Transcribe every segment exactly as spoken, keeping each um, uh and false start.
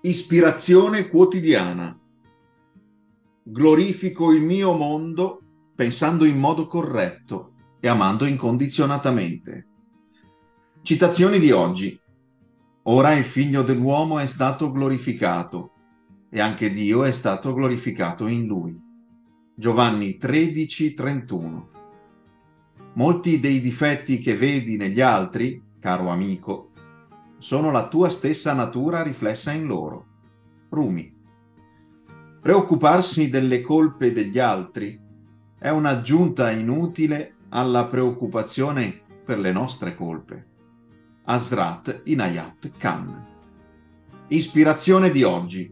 Ispirazione quotidiana. Glorifico il mio mondo pensando in modo corretto e amando incondizionatamente. Citazioni di oggi. Ora il Figlio dell'uomo è stato glorificato e anche Dio è stato glorificato in lui. Giovanni tredici trentuno. Molti dei difetti che vedi negli altri, caro amico, sono la tua stessa natura riflessa in loro. Rumi. Preoccuparsi delle colpe degli altri è un'aggiunta inutile alla preoccupazione per le nostre colpe. Hazrat Inayat Khan. Ispirazione di oggi.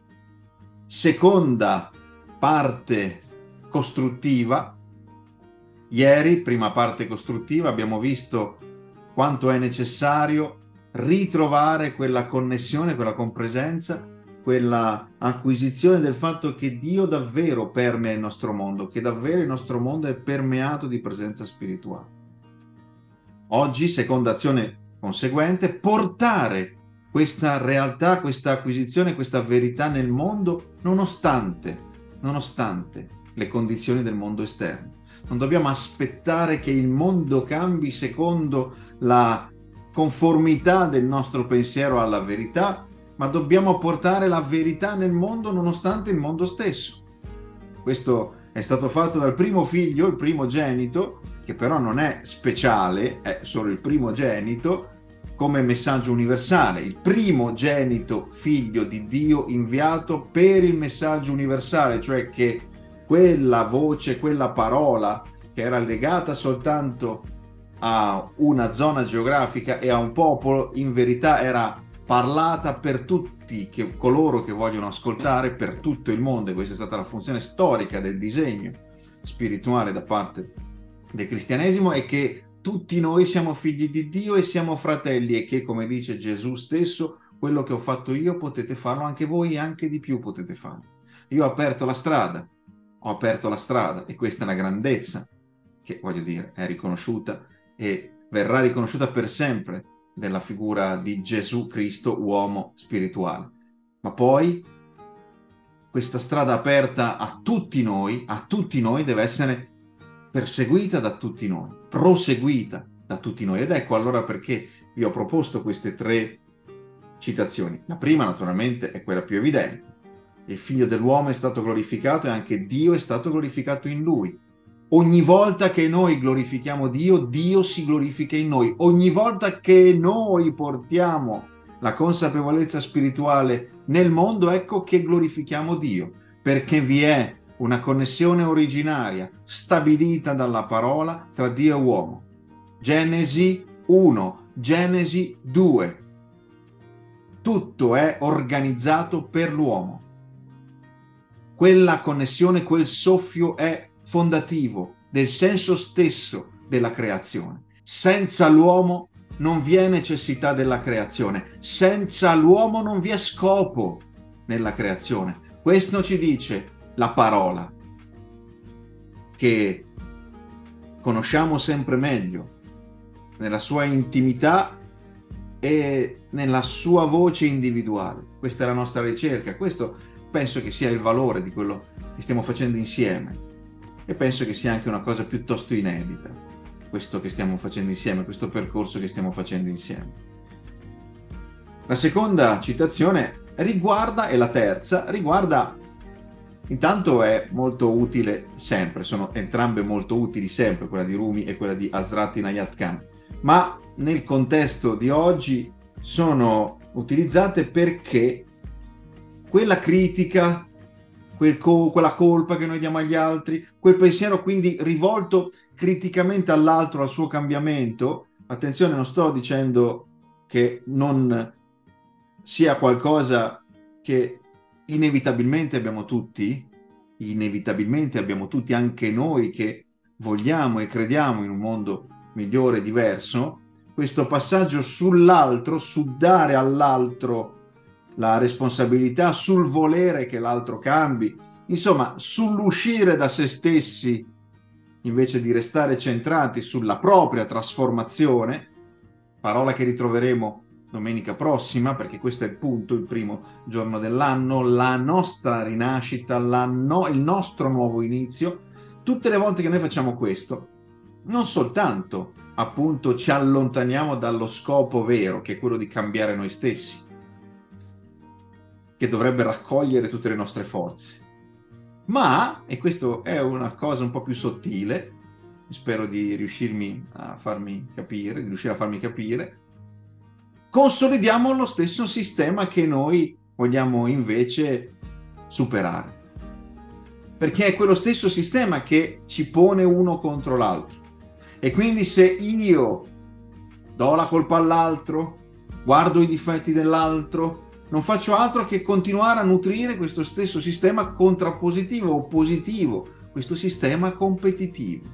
Seconda parte costruttiva. Ieri, prima parte costruttiva, abbiamo visto quanto è necessario ritrovare quella connessione, quella compresenza, quella acquisizione del fatto che Dio davvero permea il nostro mondo, che davvero il nostro mondo è permeato di presenza spirituale. Oggi, seconda azione conseguente, portare questa realtà, questa acquisizione, questa verità nel mondo nonostante, nonostante le condizioni del mondo esterno. Non dobbiamo aspettare che il mondo cambi secondo la conformità del nostro pensiero alla verità, ma dobbiamo portare la verità nel mondo nonostante il mondo stesso. Questo è stato fatto dal primo figlio, il primogenito, che però non è speciale, è solo il primogenito, come messaggio universale, il primogenito figlio di Dio inviato per il messaggio universale, cioè che quella voce, quella parola che era legata soltanto a una zona geografica e a un popolo, in verità era parlata per tutti che, coloro che vogliono ascoltare, per tutto il mondo. E questa è stata la funzione storica del disegno spirituale da parte del cristianesimo, e che tutti noi siamo figli di Dio e siamo fratelli, e che, come dice Gesù stesso, quello che ho fatto io potete farlo anche voi, e anche di più potete farlo. Io ho aperto la strada, ho aperto la strada, e questa è una grandezza che, voglio dire, è riconosciuta e verrà riconosciuta per sempre della figura di Gesù Cristo, uomo spirituale. Ma poi questa strada aperta a tutti noi, a tutti noi, deve essere perseguita da tutti noi, proseguita da tutti noi. Ed ecco allora perché vi ho proposto queste tre citazioni. La prima, naturalmente, è quella più evidente. Il Figlio dell'uomo è stato glorificato e anche Dio è stato glorificato in lui. Ogni volta che noi glorifichiamo Dio, Dio si glorifica in noi. Ogni volta che noi portiamo la consapevolezza spirituale nel mondo, ecco che glorifichiamo Dio, perché vi è una connessione originaria stabilita dalla parola tra Dio e uomo. Genesi uno, Genesi due. Tutto è organizzato per l'uomo. Quella connessione, quel soffio è fondativo del senso stesso della creazione. Senza l'uomo non vi è necessità della creazione. Senza l'uomo non vi è scopo nella creazione. Questo ci dice la parola, che conosciamo sempre meglio nella sua intimità e nella sua voce individuale. Questa è la nostra ricerca. Questo penso che sia il valore di quello che stiamo facendo insieme, e penso che sia anche una cosa piuttosto inedita, questo che stiamo facendo insieme, questo percorso che stiamo facendo insieme. La seconda citazione riguarda, e la terza, riguarda, intanto è molto utile sempre, sono entrambe molto utili sempre, quella di Rumi e quella di Hazrat Inayat Khan, ma nel contesto di oggi sono utilizzate perché quella critica, quel co- quella colpa che noi diamo agli altri, quel pensiero quindi rivolto criticamente all'altro, al suo cambiamento, attenzione, non sto dicendo che non sia qualcosa che inevitabilmente abbiamo tutti, inevitabilmente abbiamo tutti anche noi che vogliamo e crediamo in un mondo migliore e diverso. Questo passaggio sull'altro, su dare all'altro la responsabilità, sul volere che l'altro cambi, insomma sull'uscire da se stessi invece di restare centrati sulla propria trasformazione, parola che ritroveremo domenica prossima, perché questo è il punto, il primo giorno dell'anno, la nostra rinascita, la no, il nostro nuovo inizio. Tutte le volte che noi facciamo questo, non soltanto appunto ci allontaniamo dallo scopo vero, che è quello di cambiare noi stessi, che dovrebbe raccogliere tutte le nostre forze, ma, e questo è una cosa un po' più sottile, spero di riuscirmi a farmi capire, di riuscire a farmi capire, consolidiamo lo stesso sistema che noi vogliamo invece superare. Perché è quello stesso sistema che ci pone uno contro l'altro. E quindi se io do la colpa all'altro, guardo i difetti dell'altro, non faccio altro che continuare a nutrire questo stesso sistema contrappositivo o positivo, questo sistema competitivo.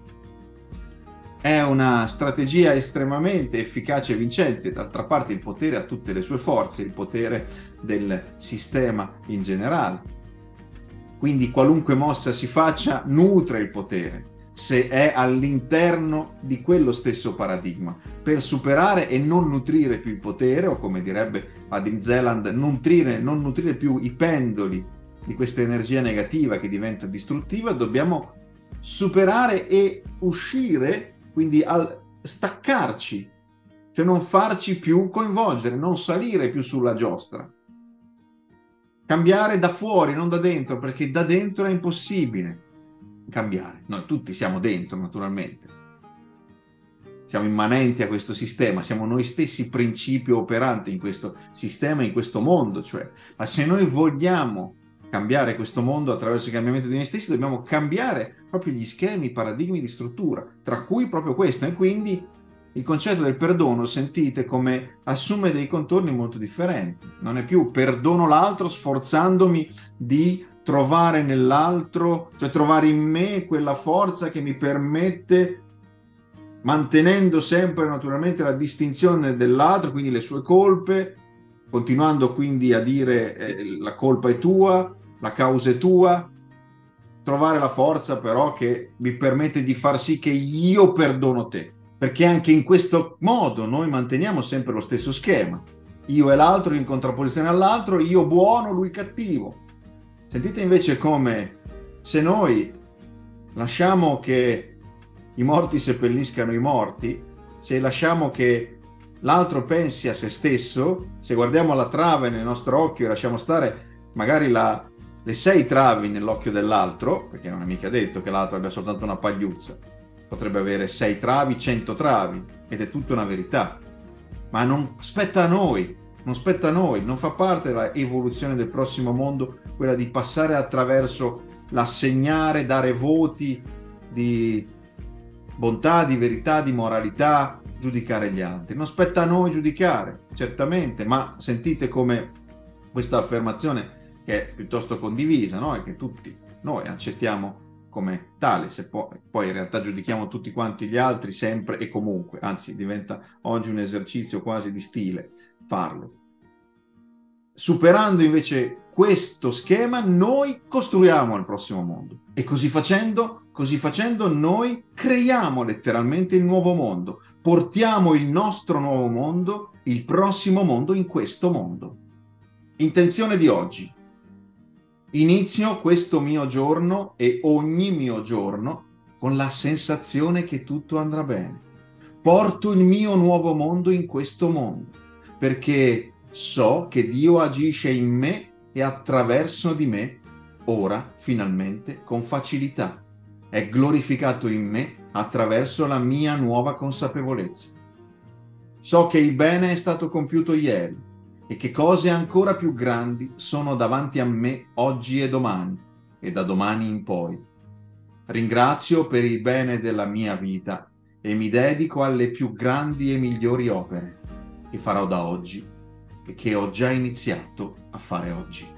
È una strategia estremamente efficace e vincente. D'altra parte il potere ha tutte le sue forze, il potere del sistema in generale. Quindi qualunque mossa si faccia nutre il potere, se è all'interno di quello stesso paradigma. Per superare e non nutrire più il potere, o come direbbe Adil Zeland, nutrire, non nutrire più i pendoli di questa energia negativa che diventa distruttiva, dobbiamo superare e uscire, quindi al staccarci, cioè non farci più coinvolgere, non salire più sulla giostra. Cambiare da fuori, non da dentro, perché da dentro è impossibile cambiare. Noi tutti siamo dentro, naturalmente. Siamo immanenti a questo sistema, siamo noi stessi principio operante in questo sistema, in questo mondo, cioè. Ma se noi vogliamo cambiare questo mondo attraverso il cambiamento di noi stessi, dobbiamo cambiare proprio gli schemi, i paradigmi di struttura, tra cui proprio questo. E quindi il concetto del perdono, sentite come assume dei contorni molto differenti. Non è più perdono l'altro sforzandomi di trovare nell'altro, cioè trovare in me quella forza che mi permette, mantenendo sempre naturalmente la distinzione dell'altro, quindi le sue colpe, continuando quindi a dire eh, la colpa è tua, la causa è tua, trovare la forza però che mi permette di far sì che io perdono te. Perché anche in questo modo noi manteniamo sempre lo stesso schema. Io e l'altro in contrapposizione all'altro, io buono, lui cattivo. Sentite invece come se noi lasciamo che i morti seppelliscano i morti, se lasciamo che l'altro pensi a se stesso, se guardiamo la trave nel nostro occhio e lasciamo stare magari la, le sei travi nell'occhio dell'altro, perché non è mica detto che l'altro abbia soltanto una pagliuzza, potrebbe avere sei travi, cento travi, ed è tutta una verità. Ma non spetta a noi, non spetta a noi, non fa parte della evoluzione del prossimo mondo quella di passare attraverso l'assegnare, dare voti di bontà, di verità, di moralità, giudicare gli altri. Non spetta a noi giudicare, certamente, ma sentite come questa affermazione, che è piuttosto condivisa, no? E che tutti noi accettiamo come tale, se poi, poi in realtà giudichiamo tutti quanti gli altri sempre e comunque, anzi diventa oggi un esercizio quasi di stile farlo. Superando invece questo schema, noi costruiamo il prossimo mondo e così facendo, così facendo noi creiamo letteralmente il nuovo mondo, portiamo il nostro nuovo mondo, il prossimo mondo in questo mondo. Intenzione di oggi. Inizio questo mio giorno e ogni mio giorno con la sensazione che tutto andrà bene. Porto il mio nuovo mondo in questo mondo, perché so che Dio agisce in me e attraverso di me, ora, finalmente, con facilità. È glorificato in me attraverso la mia nuova consapevolezza. So che il bene è stato compiuto ieri e che cose ancora più grandi sono davanti a me oggi e domani, e da domani in poi. Ringrazio per il bene della mia vita e mi dedico alle più grandi e migliori opere che farò da oggi e che ho già iniziato a fare oggi.